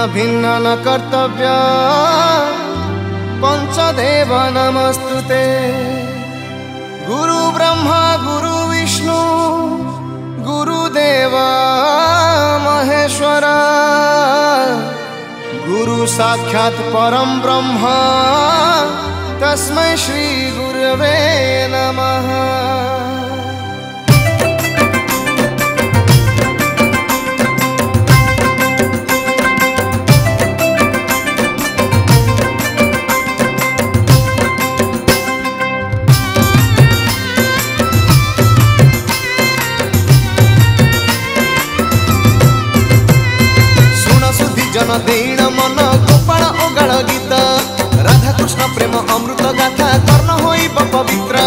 भिन्न न कर्तव्य पंचदेव नमस्तुते। गुरु ब्रह्मा गुरु विष्णु गुरुदेव महेश्वरा, गुरु साक्षात् परम ब्रह्म तस्मै श्री गुरवे नमः। जन दीन मन गोपाल ओगाल गीत, राधा कृष्ण प्रेम अमृत गाथा कर्ण होइब पवित्र।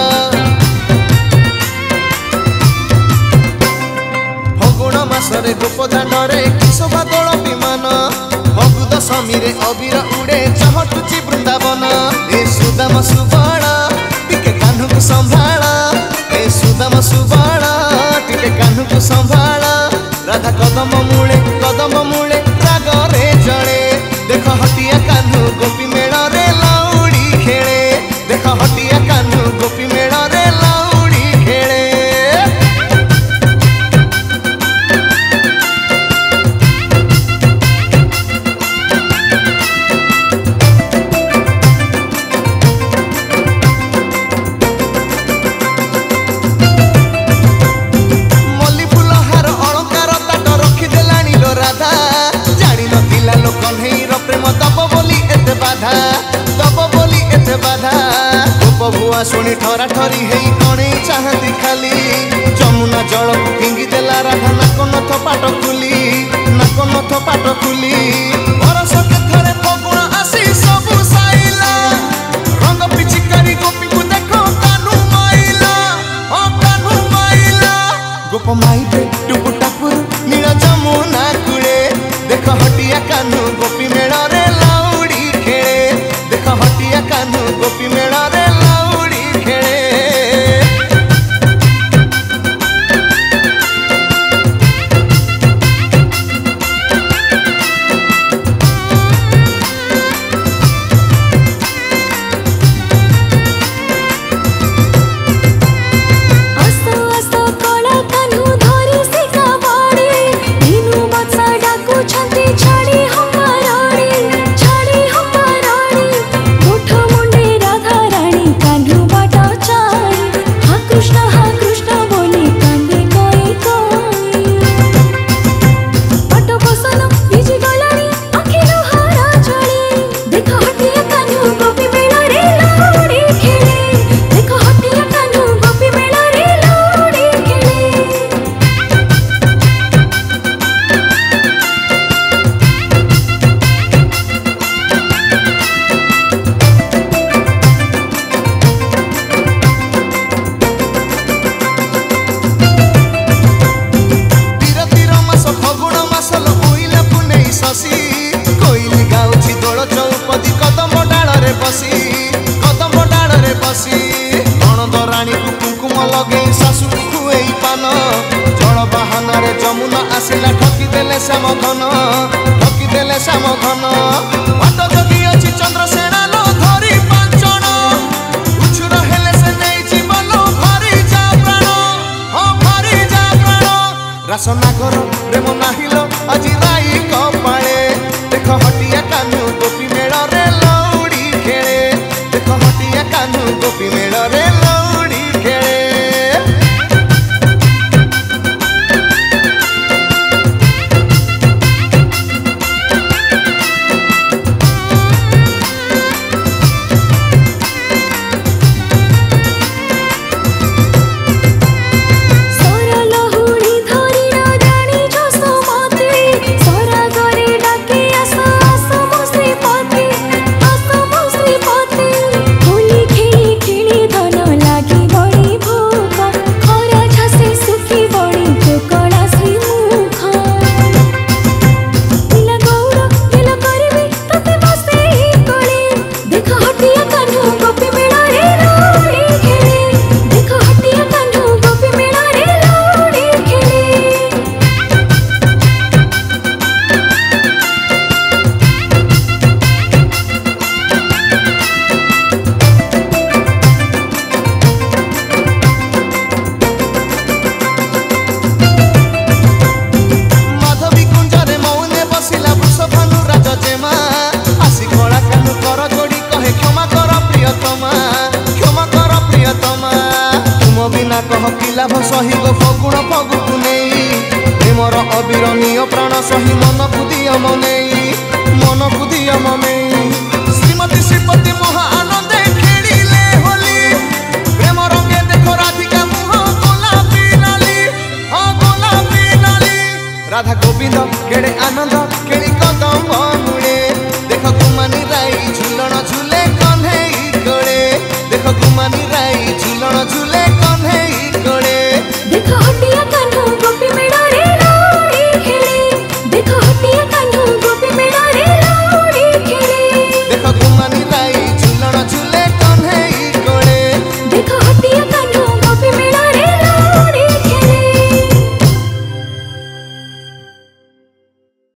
फगुण मासरे गोपदाण्डरे शोभा दोल विमान, फगु दशमी रे अबीर उड़े चहटुची वृंदावन। ए सुदाम सुबल टिके कान्हू को संभाल, ए सुदाम सुबल टिके कान्हू को संभाल। राधा कदम मूले रागरे जड़े, देख हटिया कान्हू गोपी मेल रे लाउड़ी खेले। देख हटिया कान्हू गोपी मेल रे लाउड़ी खेले। मल्ली फूल हार अलंकार ताट रखी देलानी लो राधा, जानी नथिला लोक कन्हैर प्रेम दब बोली एते बाधा, दब बोली एते बाधा। गोप भुआ शुणी ठरा ठरी हेई कणई चाहती खाली, जमुना जल को फिंगी देला राधा नाक नथ पाट खुली, नाक नथ पाट खुली। बरस के थरे फगुण आसी सबु साइला, रंग पिचिकारी गोपी को देखो कान्हू माइला, ओ कान्हू माइला। गोप माइबे टुकु टाकुर नील जमुना कूले, देख हटिया कान्हू गोपी मेल रे लाउड़ी खेले। देख हटिया कान्हू गोपी मेल रे लाउड़ी खेले। जमुना आसिला ठकी देले श्याम घन, ठकी देले श्याम घन। वाट जगी अछि चंद्रसेना लो धरी पांचन, उछुर हेले से नै जीवन भारी जा प्राण, हो भारी जा प्राण। रासनागर प्रेम नाहिलो আজি राई कपाळे, देख हटिया कान्हू गोपी मेल रे लाउड़ी खेले। देख हटिया कान्हू गोपी मेल रे लाउड़ी खेले। होली खेली खेली धन लागे पिला कह कि लाभ सही गो फगुण फगुतु नहीं प्रेमर अविरमीय प्राण सही मन को दिय मने श्रीमती श्रीपति महा आनंदे खेलिले होली प्रेम रंगे देखो राधिका मुह गोलापी नाली राधा गोविंद केड़े आनंद